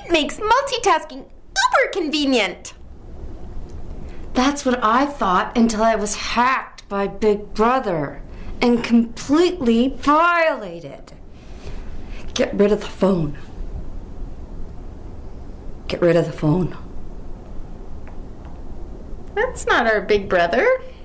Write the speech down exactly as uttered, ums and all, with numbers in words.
It makes multitasking uber convenient. That's what I thought until I was hacked by Big Brother and completely violated. Get rid of the phone. Get rid of the phone. That's not our Big Brother.